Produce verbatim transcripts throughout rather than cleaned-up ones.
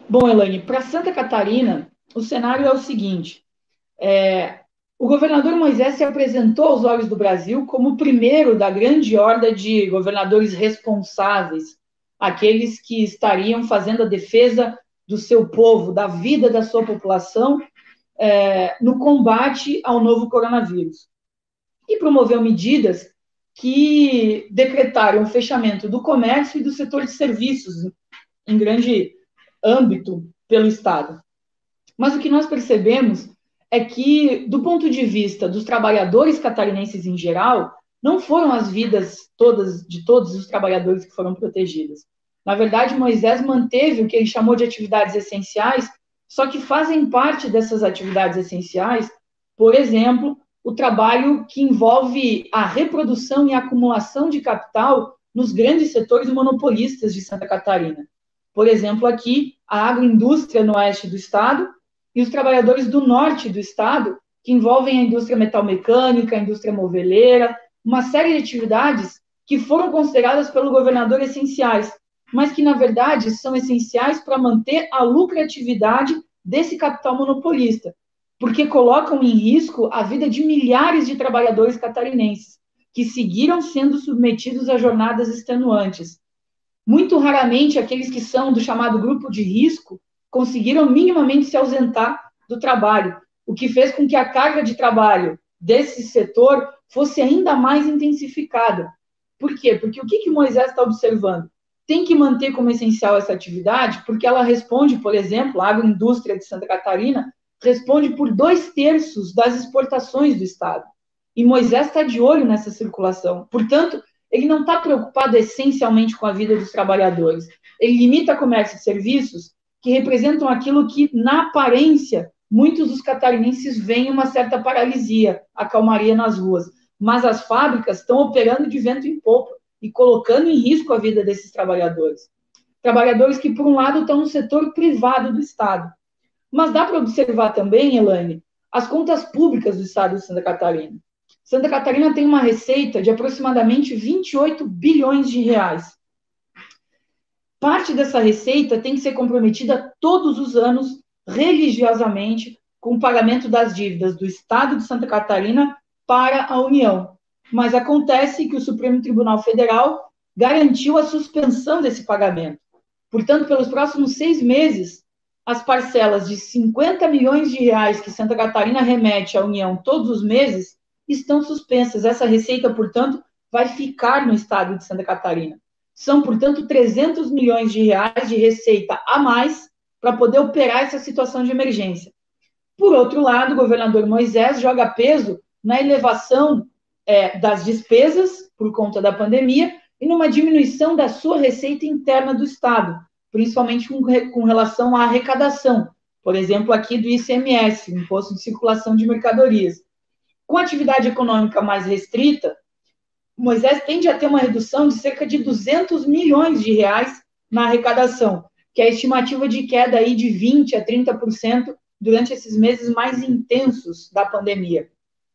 Bom, Elaine, para Santa Catarina, o cenário é o seguinte: é, o governador Moisés se apresentou aos olhos do Brasil como o primeiro da grande horda de governadores responsáveis, aqueles que estariam fazendo a defesa do seu povo, da vida da sua população, é, no combate ao novo coronavírus. E promoveu medidas que decretaram o fechamento do comércio e do setor de serviços em grande âmbito pelo Estado. Mas o que nós percebemos é que, do ponto de vista dos trabalhadores catarinenses em geral, não foram as vidas todas de todos os trabalhadores que foram protegidas. Na verdade, Moisés manteve o que ele chamou de atividades essenciais, só que fazem parte dessas atividades essenciais, por exemplo, o trabalho que envolve a reprodução e acumulação de capital nos grandes setores monopolistas de Santa Catarina. Por exemplo, aqui, a agroindústria no oeste do estado e os trabalhadores do norte do estado, que envolvem a indústria metalmecânica, a indústria moveleira, uma série de atividades que foram consideradas pelo governador essenciais, mas que, na verdade, são essenciais para manter a lucratividade desse capital monopolista, porque colocam em risco a vida de milhares de trabalhadores catarinenses, que seguiram sendo submetidos a jornadas extenuantes. Muito raramente, aqueles que são do chamado grupo de risco conseguiram minimamente se ausentar do trabalho, o que fez com que a carga de trabalho desse setor fosse ainda mais intensificada. Por quê? Porque o que, que Moisés está observando? Tem que manter como essencial essa atividade, porque ela responde, por exemplo, a agroindústria de Santa Catarina responde por dois terços das exportações do Estado. E Moisés está de olho nessa circulação. Portanto, ele não está preocupado essencialmente com a vida dos trabalhadores. Ele limita comércio e serviços que representam aquilo que, na aparência, muitos dos catarinenses veem uma certa paralisia, a calmaria nas ruas. Mas as fábricas estão operando de vento em popa e colocando em risco a vida desses trabalhadores. Trabalhadores que, por um lado, estão no setor privado do Estado. Mas dá para observar também, Elaine, as contas públicas do Estado de Santa Catarina. Santa Catarina tem uma receita de aproximadamente vinte e oito bilhões de reais. Parte dessa receita tem que ser comprometida todos os anos, religiosamente, com o pagamento das dívidas do Estado de Santa Catarina para a União. Mas acontece que o Supremo Tribunal Federal garantiu a suspensão desse pagamento. Portanto, pelos próximos seis meses, as parcelas de cinquenta milhões de reais que Santa Catarina remete à União todos os meses estão suspensas. Essa receita, portanto, vai ficar no Estado de Santa Catarina. São, portanto, trezentos milhões de reais de receita a mais para poder operar essa situação de emergência. Por outro lado, o governador Moisés joga peso na elevação é, das despesas por conta da pandemia e numa diminuição da sua receita interna do Estado, principalmente com, com relação à arrecadação, por exemplo, aqui do I C M S, Imposto de Circulação de Mercadorias. Com a atividade econômica mais restrita, Moisés tende a ter uma redução de cerca de duzentos milhões de reais na arrecadação, que é a estimativa de queda aí de vinte a trinta por cento durante esses meses mais intensos da pandemia.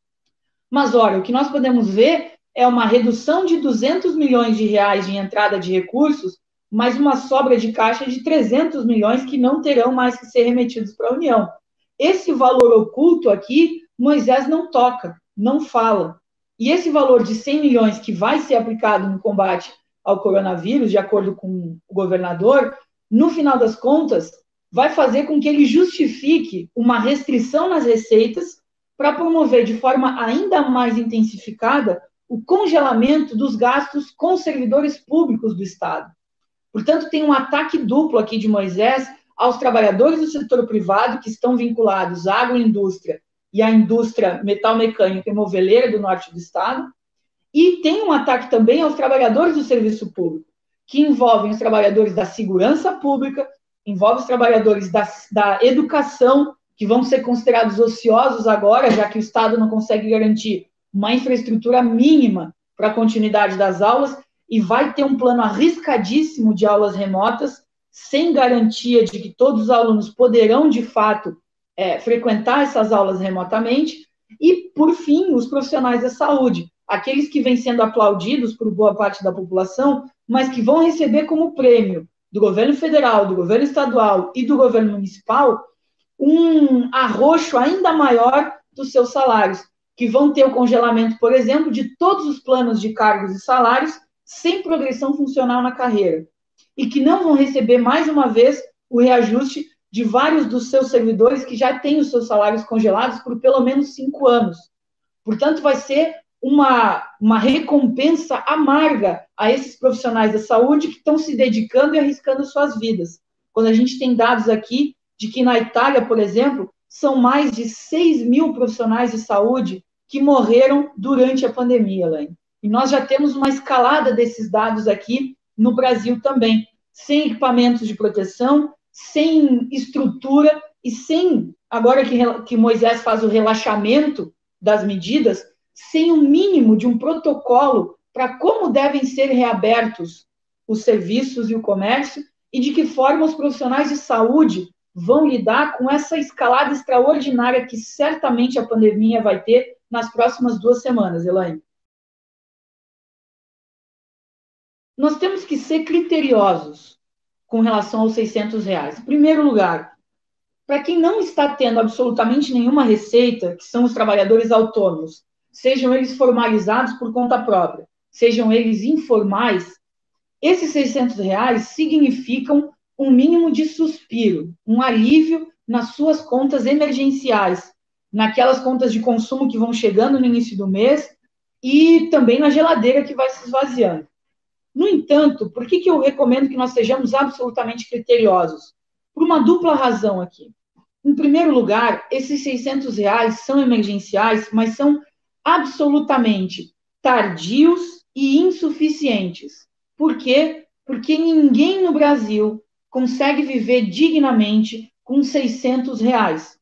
Mas, olha, o que nós podemos ver é uma redução de duzentos milhões de reais de entrada de recursos, mais uma sobra de caixa de trezentos milhões que não terão mais que ser remetidos para a União. Esse valor oculto aqui, Moisés não toca, não fala. E esse valor de cem milhões que vai ser aplicado no combate ao coronavírus, de acordo com o governador, no final das contas, vai fazer com que ele justifique uma restrição nas receitas para promover de forma ainda mais intensificada o congelamento dos gastos com servidores públicos do Estado. Portanto, tem um ataque duplo aqui de Moisés aos trabalhadores do setor privado que estão vinculados à agroindústria e à indústria metalmecânica e moveleira do norte do estado, e tem um ataque também aos trabalhadores do serviço público, que envolvem os trabalhadores da segurança pública, envolve os trabalhadores da, da educação, que vão ser considerados ociosos agora, já que o Estado não consegue garantir uma infraestrutura mínima para a continuidade das aulas, e vai ter um plano arriscadíssimo de aulas remotas, sem garantia de que todos os alunos poderão, de fato, é, frequentar essas aulas remotamente. E, por fim, os profissionais da saúde, aqueles que vêm sendo aplaudidos por boa parte da população, mas que vão receber como prêmio do governo federal, do governo estadual e do governo municipal, um arroxo ainda maior dos seus salários, que vão ter o congelamento, por exemplo, de todos os planos de cargos e salários sem progressão funcional na carreira, e que não vão receber, mais uma vez, o reajuste de vários dos seus servidores que já têm os seus salários congelados por pelo menos cinco anos. Portanto, vai ser uma, uma recompensa amarga a esses profissionais da saúde que estão se dedicando e arriscando suas vidas. Quando a gente tem dados aqui de que na Itália, por exemplo, são mais de seis mil profissionais de saúde que morreram durante a pandemia, Elaine. E nós já temos uma escalada desses dados aqui no Brasil também, sem equipamentos de proteção, sem estrutura e sem, agora que, que Moisés faz o relaxamento das medidas, sem o um mínimo de um protocolo para como devem ser reabertos os serviços e o comércio e de que forma os profissionais de saúde vão lidar com essa escalada extraordinária que certamente a pandemia vai ter nas próximas duas semanas, Elaine. Nós temos que ser criteriosos com relação aos seiscentos reais. Em primeiro lugar, para quem não está tendo absolutamente nenhuma receita, que são os trabalhadores autônomos, sejam eles formalizados por conta própria, sejam eles informais, esses seiscentos reais significam um mínimo de suspiro, um alívio nas suas contas emergenciais, naquelas contas de consumo que vão chegando no início do mês e também na geladeira que vai se esvaziando. No entanto, por que, que eu recomendo que nós sejamos absolutamente criteriosos? Por uma dupla razão aqui. Em primeiro lugar, esses seiscentos reais são emergenciais, mas são absolutamente tardios e insuficientes. Por quê? Porque ninguém no Brasil consegue viver dignamente com seiscentos reais.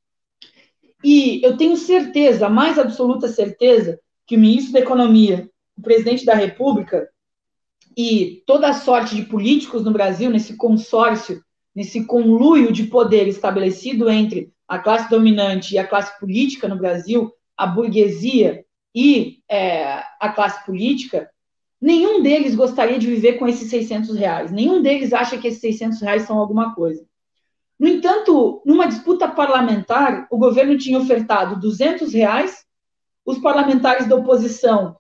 E eu tenho certeza, a mais absoluta certeza, que o ministro da Economia, o presidente da República e toda a sorte de políticos no Brasil, nesse consórcio, nesse conluio de poder estabelecido entre a classe dominante e a classe política no Brasil, a burguesia e é, a classe política, nenhum deles gostaria de viver com esses seiscentos reais. Nenhum deles acha que esses seiscentos reais são alguma coisa. No entanto, numa disputa parlamentar, o governo tinha ofertado duzentos reais, os parlamentares da oposição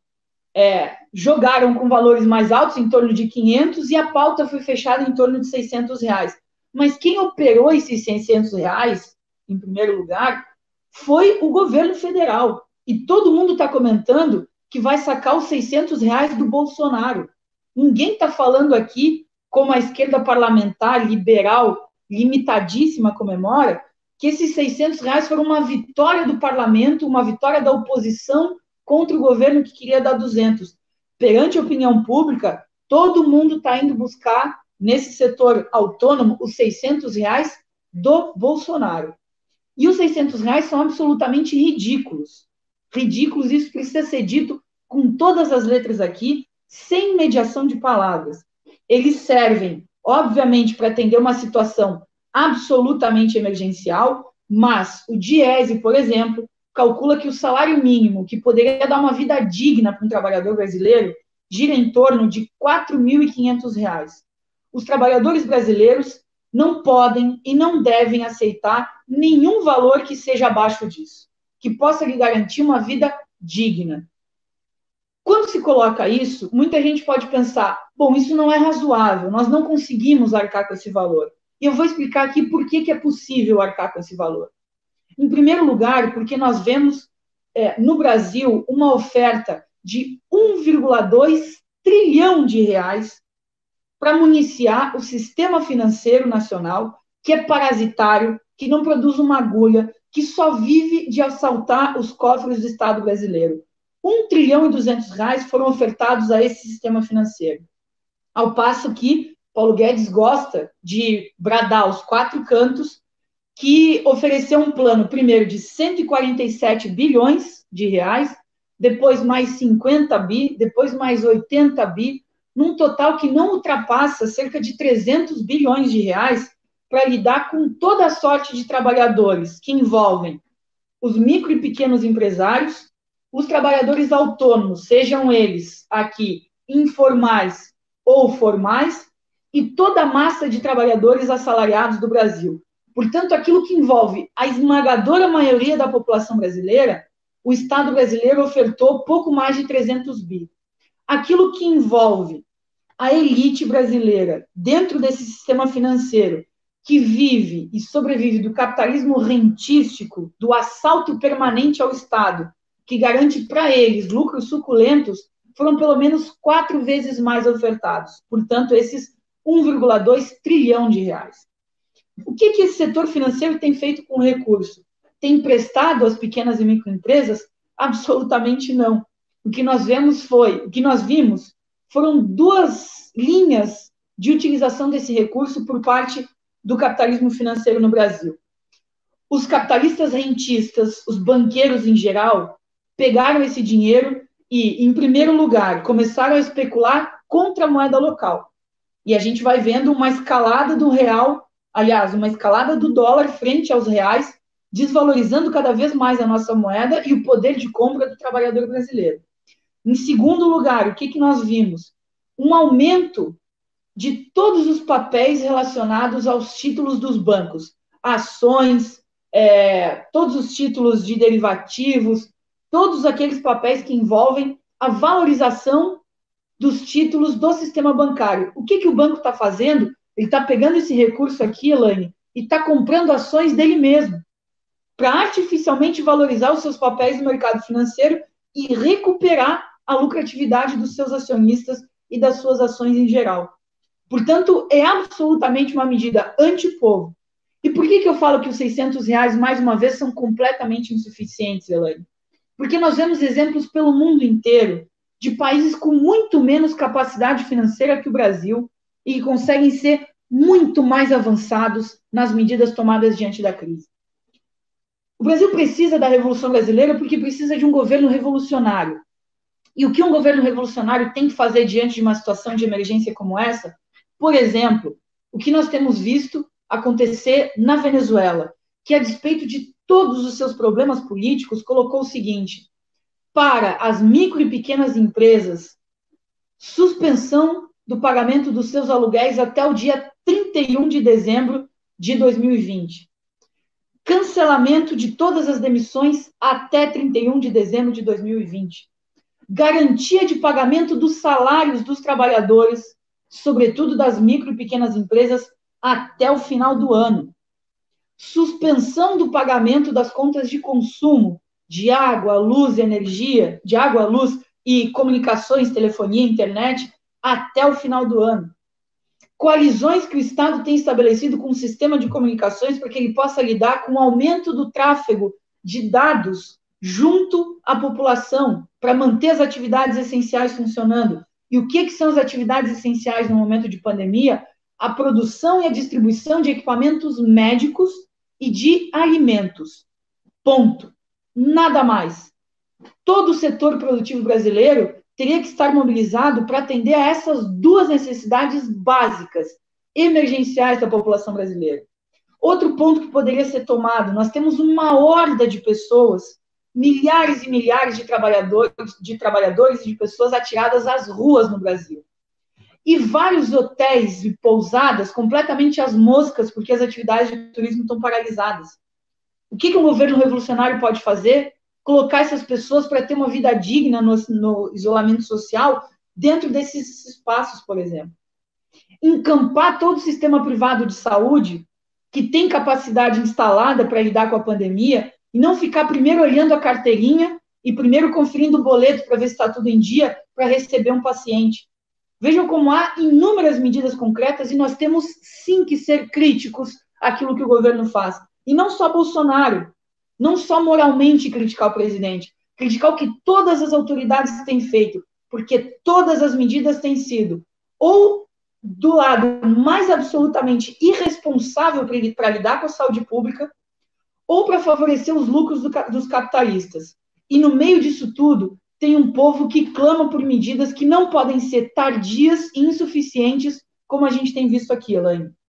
é, jogaram com valores mais altos, em torno de quinhentos, e a pauta foi fechada em torno de seiscentos reais. Mas quem operou esses seiscentos reais, em primeiro lugar, foi o governo federal. E todo mundo está comentando que vai sacar os seiscentos reais do Bolsonaro. Ninguém está falando aqui, como a esquerda parlamentar, liberal, limitadíssima, comemora, que esses seiscentos reais foram uma vitória do parlamento, uma vitória da oposição contra o governo que queria dar duzentos. Perante a opinião pública, todo mundo está indo buscar, nesse setor autônomo, os seiscentos reais do Bolsonaro. E os seiscentos reais são absolutamente ridículos. Ridículos, isso precisa ser dito com todas as letras aqui, sem mediação de palavras. Eles servem, obviamente, para atender uma situação absolutamente emergencial, mas o Diese, por exemplo, calcula que o salário mínimo, que poderia dar uma vida digna para um trabalhador brasileiro, gira em torno de quatro mil e quinhentos reais. Os trabalhadores brasileiros não podem e não devem aceitar nenhum valor que seja abaixo disso, que possa lhe garantir uma vida digna. Quando se coloca isso, muita gente pode pensar, bom, isso não é razoável, nós não conseguimos arcar com esse valor. E eu vou explicar aqui por que, que é possível arcar com esse valor. Em primeiro lugar, porque nós vemos é, no Brasil uma oferta de um vírgula dois trilhão de reais para municiar o sistema financeiro nacional, que é parasitário, que não produz uma agulha, que só vive de assaltar os cofres do Estado brasileiro. Um trilhão e duzentos reais foram ofertados a esse sistema financeiro. Ao passo que Paulo Guedes gosta de bradar aos quatro cantos que ofereceu um plano, primeiro, de cento e quarenta e sete bilhões de reais, depois mais cinquenta bi, depois mais oitenta bi, num total que não ultrapassa cerca de trezentos bilhões de reais para lidar com toda a sorte de trabalhadores que envolvem os micro e pequenos empresários, os trabalhadores autônomos, sejam eles aqui informais ou formais, e toda a massa de trabalhadores assalariados do Brasil. Portanto, aquilo que envolve a esmagadora maioria da população brasileira, o Estado brasileiro ofertou pouco mais de trezentos bi. Aquilo que envolve a elite brasileira dentro desse sistema financeiro, que vive e sobrevive do capitalismo rentístico, do assalto permanente ao Estado, que garante para eles lucros suculentos, foram pelo menos quatro vezes mais ofertados. Portanto, esses um vírgula dois trilhão de reais. O que, que esse setor financeiro tem feito com o recurso? Tem emprestado às pequenas e microempresas? Absolutamente não. O que nós vemos foi, o que nós vimos foram duas linhas de utilização desse recurso por parte do capitalismo financeiro no Brasil. Os capitalistas rentistas, os banqueiros em geral, pegaram esse dinheiro e, em primeiro lugar, começaram a especular contra a moeda local. E a gente vai vendo uma escalada do real, aliás, uma escalada do dólar frente aos reais, desvalorizando cada vez mais a nossa moeda e o poder de compra do trabalhador brasileiro. Em segundo lugar, o que, que nós vimos? Um aumento de todos os papéis relacionados aos títulos dos bancos, ações, é, todos os títulos de derivativos, todos aqueles papéis que envolvem a valorização dos títulos do sistema bancário. O que, que o banco está fazendo? Ele está pegando esse recurso aqui, Elaine, e está comprando ações dele mesmo, para artificialmente valorizar os seus papéis no mercado financeiro e recuperar a lucratividade dos seus acionistas e das suas ações em geral. Portanto, é absolutamente uma medida antipovo. E por que, que eu falo que os seiscentos reais, mais uma vez, são completamente insuficientes, Elaine? Porque nós vemos exemplos pelo mundo inteiro de países com muito menos capacidade financeira que o Brasil e que conseguem ser muito mais avançados nas medidas tomadas diante da crise. O Brasil precisa da Revolução Brasileira porque precisa de um governo revolucionário. E o que um governo revolucionário tem que fazer diante de uma situação de emergência como essa? Por exemplo, o que nós temos visto acontecer na Venezuela, que, a despeito de todos os seus problemas políticos, colocou o seguinte: para as micro e pequenas empresas, suspensão do pagamento dos seus aluguéis até o dia trinta e um de dezembro de dois mil e vinte. Cancelamento de todas as demissões até trinta e um de dezembro de dois mil e vinte. Garantia de pagamento dos salários dos trabalhadores, sobretudo das micro e pequenas empresas, até o final do ano. Suspensão do pagamento das contas de consumo, de água, luz, energia, de água, luz e comunicações, telefonia, internet, até o final do ano. Coalizões que o Estado tem estabelecido com o sistema de comunicações para que ele possa lidar com o aumento do tráfego de dados junto à população, para manter as atividades essenciais funcionando. E o que, que são as atividades essenciais no momento de pandemia? A produção e a distribuição de equipamentos médicos e de alimentos. Ponto. Nada mais. Todo o setor produtivo brasileiro teria que estar mobilizado para atender a essas duas necessidades básicas, emergenciais da população brasileira. Outro ponto que poderia ser tomado: nós temos uma horda de pessoas, milhares e milhares de trabalhadores, de trabalhadores e de pessoas atiradas às ruas no Brasil. E vários hotéis e pousadas completamente às moscas, porque as atividades de turismo estão paralisadas. O que, que um governo revolucionário pode fazer? Colocar essas pessoas para ter uma vida digna no, no isolamento social dentro desses espaços, por exemplo. Encampar todo o sistema privado de saúde, que tem capacidade instalada para lidar com a pandemia, e não ficar primeiro olhando a carteirinha e primeiro conferindo o boleto para ver se está tudo em dia para receber um paciente. Vejam como há inúmeras medidas concretas e nós temos sim que ser críticos àquilo que o governo faz. E não só Bolsonaro, não só moralmente criticar o presidente, criticar o que todas as autoridades têm feito, porque todas as medidas têm sido ou do lado mais absolutamente irresponsável para lidar com a saúde pública, ou para favorecer os lucros do, dos capitalistas. E no meio disso tudo, tem um povo que clama por medidas que não podem ser tardias e insuficientes, como a gente tem visto aqui, Elaine.